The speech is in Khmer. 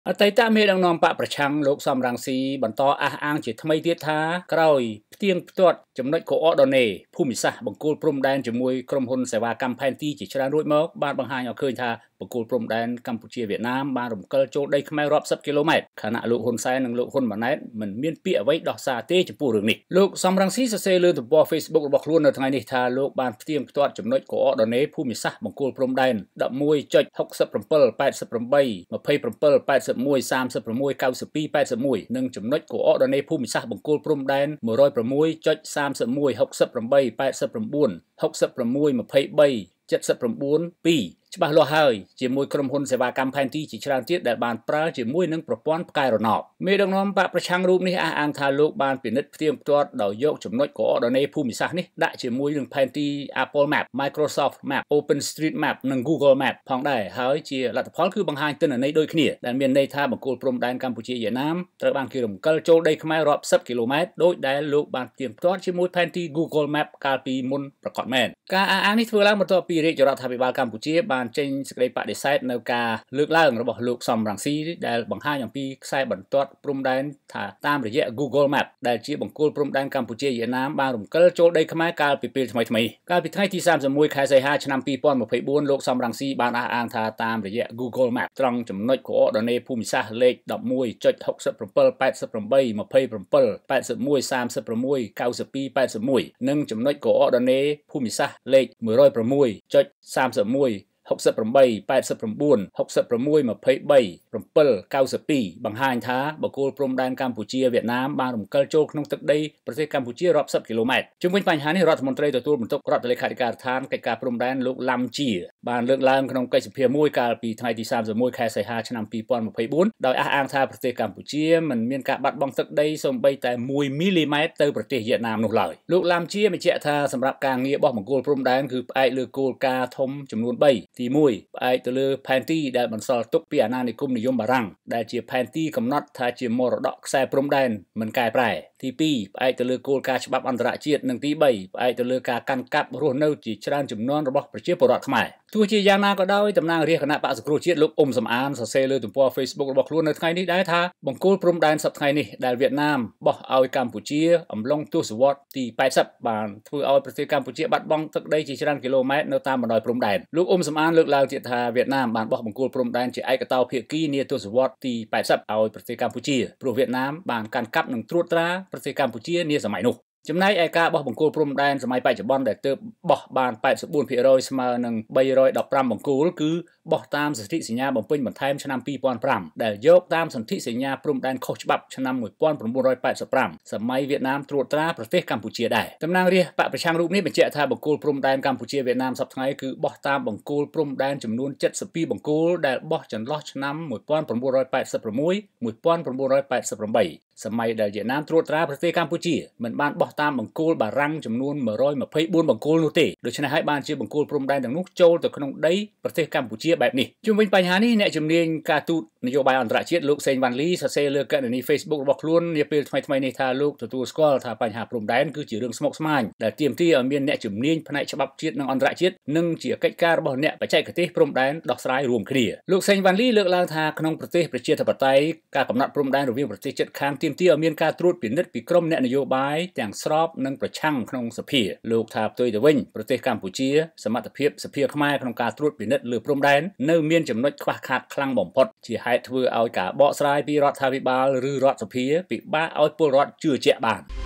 អតីតមេដឹកនាំបកប្រឆាំងលោកសំរងស៊ីបន្តអះអាងជាថ្មីទៀតថាក្រោយផ្ទៀងផ្ទាត់ចំណុចកូអដនេភូមិសាស្ត្របង្គោលព្រំដែនជាមួយក្រុមហ៊ុនសេវាកម្មផែនទីជាច្រើនរួចមកបានបង្ហាញឲ្យឃើញថាបង្គោលព្រំដែនកម្ពុជាវៀតណាមបានរំកិលចូលដីខ្មែររាប់សិបគីឡូម៉ែត្រខណៈលោកហ៊ុនសែននិងលោកហ៊ុនម៉ាណែតមិនមានពាក្យអ្វីដោះសារទេចំពោះរឿងនេះលោកសំរងស៊ីសរសេរលើទំព័រ Facebook របស់ខ្លួននៅថ្ងៃនេះថាលោកបានផ្ទៀងផ្ទាត់ចំណុចកូអដនេភូមិសាស្ត្របង្គោលព្រំដែន 11.67872781369281និងចំណុចកូអដនេភូមិសាស្ត្របង្គោលព្រំដែន 106.3168696623ច្បាស់លាស់ហើយជាមួយក្រុមហ៊ុនសេវាកម្មផែនទីជាច្រើនទៀតដែលបានប្រើជាមួយនឹងប្រព័ន្ធផ្កាយរណបមេដឹកនាំបកប្រឆាំងរូបនេះអះអាងថាលោកបានពិនិត្យផ្ទៀងផ្ទាត់ដោយយកចំណុចកូអដនេភូមិសាស្ត្រនេះដាក់ជាមួយនឹងផែនទី Apple Map, Microsoft Map, OpenStreetMap និង Google Map ផងដែរហើយជាលទ្ធផលគឺបង្ហាញទិន្នន័យដូចគ្នាដែលមានន័យថាបង្គោលព្រំដែនកម្ពុជាវៀតណាមត្រូវបានគេរំកិលចូលដីខ្មែររាប់សិបគីឡូម៉ែត្រដោយដែលលោកបានផ្ទៀងផ្ទាត់ជាមួយផែនទី Google Map កាលពីមុនប្រកបមែនការអះអាងនេះធ្វើឡើងបន្ទាប់ពីរាជរដ្ឋាភិបាលកម្ពុជាបានចេញសេចក្តីបដិសេធនៅការលើកឡើងរបស់លោកសំរងស៊ីដែលបង្ហាញអំពីខ្សែបន្ទាត់ព្រំដែនថាតាមរយៈ Google Map ដែលជាបង្គោលព្រំដែនកម្ពុជាវៀតណាមបានរំកិលចូលដីខ្មែរកាលពីពេលថ្មីៗកាលពីថ្ងៃទី31ខែសីហាឆ្នាំ2024លោកសំរងស៊ីបានអះអាងថាតាមរយៈ Google Map ត្រង់ចំណុចកូអដនេភូមិសាស្ត្រលេខ 11.67872781369281និងចំណុចកូអដនេភូមិសាស្ត្រលេខ 106.31896623បង្ហាញថាបង្គោលព្រំដែនកម្ពុជាវៀតណាមបានរំកិលចូលក្នុងទឹកដីប្រទេសកម្ពុជារាប់សិបគីឡូម៉ែត្រជុំវិញបញ្ហានេះរដ្ឋមន្ត្រីទទួលបន្ទុករដ្ឋលេខាធិការដ្ឋានកិច្ចការព្រំដែនលោកឡាំជាបានលើកឡើងក្នុងកិច្ចសភាមួយកាលពីថ្ងៃទី31ខែសីហាឆ្នាំ2024ដោយអះអាងថាប្រទេសកម្ពុជាមិនមានការបាត់បង់ទឹកដីសូម្បីតែ1មីលីម៉ែត្រទៅប្រទេសវៀតណាមនោះឡើយលោកឡាំជាបញ្ជាក់ថាសម្រាប់ការងាររបស់បង្គោលព្រំដែនគឺផ្អែកលើគោលការណ៍ធំចំនួន3ទី1ផ្អែកទៅលើផែនទីដែលបន្សល់ទុកពីអាណានិគមនិយមបារាំងដែលជាផែនទីកំណត់ថាជាមរតកខ្សែព្រំដែនមិនកែប្រែទី2ផ្អែកទៅលើគោលការណ៍ច្បាប់អន្តរជាតិនិងទី3ផ្អែកទៅលើការកាន់កាប់រស់នៅជាច្រើនជំនាន់របស់ប្រជាពលរដ្ឋខ្មែរទោះជាយ៉ាងណាក៏ដោយតំណាងរាស្ត្រគណៈបក្សសង្គ្រោះជាតិលោកអ៊ុំសំអានសរសេរលើទំព័រ Facebook របស់ខ្លួននៅថ្ងៃនេះដែរថាបង្គោលព្រំដែនសប្តាហ៍ថ្ងៃនេះដែលវៀតណាមបោះឲ្យកម្ពុជាអំឡុងទសវត្សរ៍ទី80បានធ្វើឲ្យប្រទេសកម្ពុជាបាត់បង់ទឹកដីជាច្រើនគីឡូម៉ែត្រនៅតាមបណ្ដោយព្រំដែនលោកអ៊ុំសំអានលើកឡើងទៀតថាវៀតណាមបានបោះបង្គោលព្រំដែនជាឯកតោភាគីនាទសវត្សរ៍ទី80ឲ្យប្រទេសកម្ពុជាព្រោះវៀតណាមបានកាន់កាប់និងត្រួតត្រាប្រទេសកម្ពុជានាសម័យនោះចំណែកឯការបោះបង្គោលព្រំដែនសម័យបច្ចុប្បន្នដែលទើបបោះបាន 84% ស្មើនឹង315បង្គោលគឺបោះតាមសន្ធិសញ្ញាបំពេញបន្ថែមឆ្នាំ2005ដែលយកតាមសន្ធិសញ្ញាព្រំដែនខុសច្បាប់ឆ្នាំ1985សម័យវៀតណាមត្រួតត្រាប្រទេសកម្ពុជាដែរតំណាងរាស្ត្របកប្រឆាំងរូបនេះបញ្ជាក់ថាបង្គោលព្រំដែនកម្ពុជាវៀតណាមសប្តាហ៍ថ្ងៃគឺបោះតាមបង្គោលព្រំដែនចំនួន72បង្គោលដែលបោះចន្លោះឆ្នាំ1986 1988សម័យដែលវៀតណាមត្រួតត្រាប្រទេសកម្ពុជាមិនបានបោះតាមបង្គោលបារាំងចំនួន124បង្គោលនោះទេដូច្នេះហើយបានជាបង្គោលព្រំដែនទាំងនោះចូលទៅក្នុងដីប្រទេសកម្ពុជាបែបនេះជុំវិញបញ្ហានេះអ្នកជំនាញការទូតនយោបាយអន្តរជាតិលោកសេងវ៉ាន់លីសរសេរលើកណនី Facebook របស់ខ្លួននាពេលថ្មីៗនេះថាលោកទទួលស្គាល់ថាបញ្ហាព្រំដែនគឺជារឿងស្មុគស្មាញដែលទាមទារឲ្យមានអ្នកជំនាញផ្នែកច្បាប់ជាតិនិងអន្តរជាតិនិងជាកិច្ចការរបស់អ្នកបច្ចេកទេសព្រំដែនដោះស្រាយរួមគ្នាលោកសេងវ៉ាន់លីលើកឡើងថាក្នុងប្រទេសប្រជាធិបតេយ្យការកំណត់ព្រំដែនរវាងប្រទេសជិតខាងទាមទារឲ្យមានការត្រួតពិនិត្យពីក្រុមអ្នកនយោបាយទាំងស្របនិងប្រឆាំងក្នុងសភាលោកថាផ្ទុយទៅវិញប្រទេសកម្ពុជាសមត្ថភាពសភាខ្មែរក្នុងការត្រួតពិនិត្យលើព្រំដែននៅមានចំណុចខ្វះខាតខ្លាំងបំផុតជាហេតុធ្វើឲ្យការបកស្រាយពីរដ្ឋាភិបាលឬរដ្ឋសភាពិបាកឲ្យពលរដ្ឋជឿជាក់បាន